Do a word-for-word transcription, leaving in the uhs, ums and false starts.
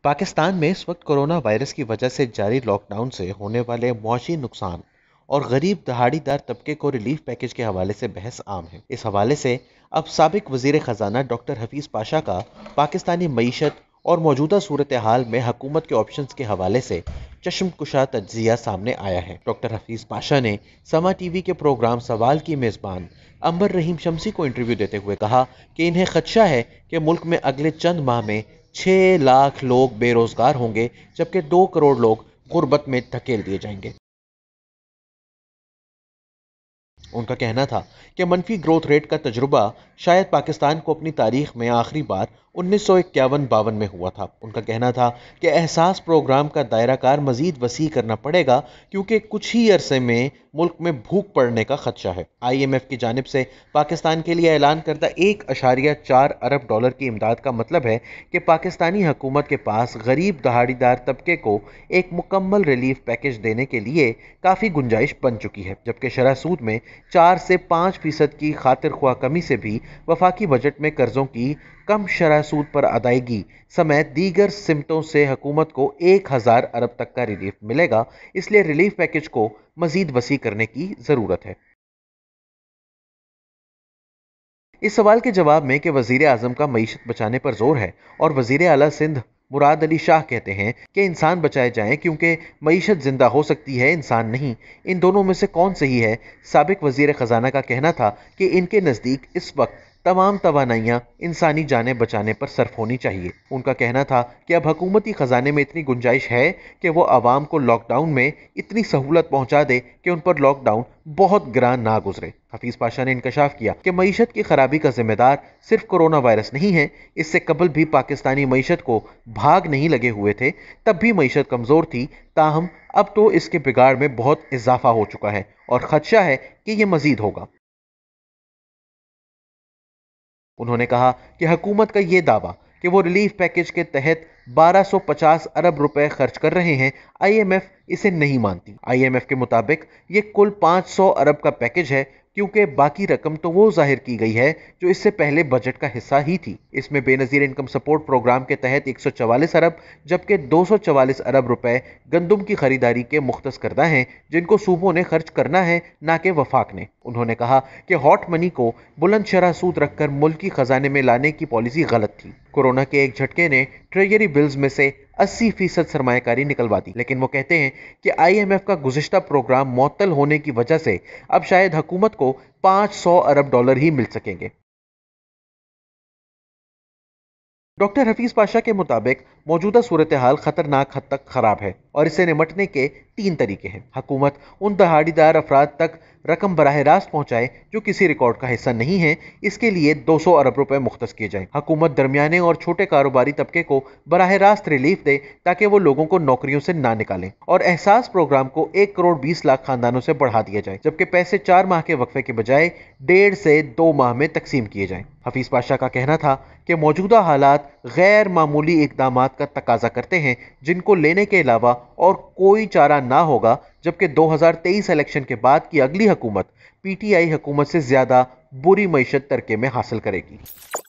पाकिस्तान में इस वक्त कोरोना वायरस की वजह से जारी लॉकडाउन से होने वाले मुआशी नुकसान और गरीब दहाड़ीदार तबके को रिलीफ पैकेज के हवाले से बहस आम है। इस हवाले से अब साबिक वजीर खजाना डॉक्टर हफीज पाशा का पाकिस्तानी मईशत और मौजूदा सूरत हाल में हुकूमत के ऑप्शंस के हवाले से चश्मकुशा तज्जिया सामने आया है। डॉक्टर हफीज पाशा ने समा टीवी के प्रोग्राम सवाल की मेज़बान अंबर रहीम शमसी को इंटरव्यू देते हुए कहा कि इन्हें खदशा है कि मुल्क में अगले चंद माह में छह लाख लोग बेरोजगार होंगे, जबकि दो करोड़ लोग गुर्बत में धकेल दिए जाएंगे। उनका कहना था कि मनफी ग्रोथ रेट का तजुर्बा शायद पाकिस्तान को अपनी तारीख में आखिरी बार उन्नीस सौ इक्यावन बावन में हुआ था। उनका कहना था कि एहसास प्रोग्राम का दायरा कार मजीद वसी करना पड़ेगा क्योंकि कुछ ही अरसे में मुल्क में भूख पड़ने का खदशा है। आई एम एफ की जानिब से पाकिस्तान के लिए ऐलान करदा एक अशारिया चार अरब डॉलर की इमदाद का मतलब है कि पाकिस्तानी हुकूमत के पास गरीब दहाड़ीदार तबके को एक मुकम्मल रिलीफ पैकेज देने के लिए काफ़ी गुंजाइश बन चुकी है, जबकि शरह सूद में चार से पाँच फीसद की खातिर ख्वाह कमी से भी वफाकी बजट में कर्जों की कम शरह सूद पर अदायगी समेत दीगर सिमतों से हुकूमत को एक हज़ार अरब तक का रिलीफ मिलेगा। इसलिए रिलीफ पैकेज को मजीद वसी करने की ज़रूरत है। इस सवाल के जवाब में कि वजीर आजम का मईशत बचाने पर जोर है और वजीर आला सिंध मुराद अली शाह कहते हैं कि इंसान बचाए जाएं क्योंकि मईशत जिंदा हो सकती है, इंसान नहीं। इन दोनों में से कौन सही है? साबिक वजीर खजाना का कहना था कि इनके नज़दीक इस वक्त तमाम तवानाइयाँ इंसानी जानें बचाने पर सर्फ होनी चाहिए। उनका कहना था कि अब हुकूमती खजाने में इतनी गुंजाइश है कि वो आवाम को लॉकडाउन में इतनी सहूलत पहुँचा दे कि उन पर लॉकडाउन बहुत ग्रान ना गुजरे। हफीज पाशा ने इंकशाफ किया कि मईशत की खराबी का जिम्मेदार सिर्फ कोरोना वायरस नहीं है। इससे कबल भी पाकिस्तानी मईशत को भाग नहीं लगे हुए थे, तब भी मईशत कमज़ोर थी। ताहम अब तो इसके बिगाड़ में बहुत इजाफा हो चुका है और खदशा है कि यह मजीद होगा। उन्होंने कहा कि हुकूमत का ये दावा कि वो रिलीफ पैकेज के तहत बारह सौ पचास अरब रुपए खर्च कर रहे हैं, आई एम एफ इसे नहीं मानती। आई एम एफ के मुताबिक ये कुल पाँच सौ अरब का पैकेज है, क्योंकि बाकी रकम तो वो जाहिर की गई है जो इससे पहले बजट का हिस्सा ही थी। इसमें बेनज़ीर इनकम सपोर्ट प्रोग्राम के तहत एक सौ चवालीस अरब जबकि दो सौ चवालीस अरब रुपए गंदुम की खरीदारी के मुख्तस करदा हैं, जिनको सूबों ने खर्च करना है, ना कि वफाक ने। उन्होंने कहा कि हॉट मनी को बुलंद शरह सूद रखकर मुल्क की खजाने में लाने की पॉलिसी गलत थी। कोरोना के एक झटके ने ट्रेजरी बिल्स में से अस्सी फीसद सरमायाकारी निकलवा दी, लेकिन वो कहते हैं कि आई एम एफ का गुज़िश्ता प्रोग्राम मुअत्तल होने की वजह से अब शायद हुकूमत को पाँच सौ अरब डॉलर ही मिल सकेंगे। डॉक्टर हफीज पाशा के मुताबिक मौजूदा सूरत हाल खतरनाक हद तक खराब है और इससे निमटने के तीन तरीके हैं। हुकूमत उन दहाड़ीदार अफराद तक रकम बराह रास्त पहुंचाए जो किसी रिकॉर्ड का हिस्सा नहीं है, इसके लिए दो सौ अरब रुपए मुख्तस किए जाएं। हुकूमत दरमियाने और छोटे कारोबारी तबके को बराह रास्त रिलीफ दे ताकि वो लोगों को नौकरियों से ना निकालें, और एहसास प्रोग्राम को एक करोड़ बीस लाख खानदानों से बढ़ा दिया जाए, जबकि पैसे चार माह के वक्फे के बजाय डेढ़ से दो माह में तकसीम किए जाएं। हफीज पाशा का कहना था कि मौजूदा हालात गैर मामूली इकदामात का तकाजा करते हैं, जिनको लेने के अलावा और कोई चारा ना होगा, जबकि दो हज़ार तेईस इलेक्शन के बाद की अगली हुकूमत पी टी आई हुकूमत से ज्यादा बुरी मईशत तरके में हासिल करेगी।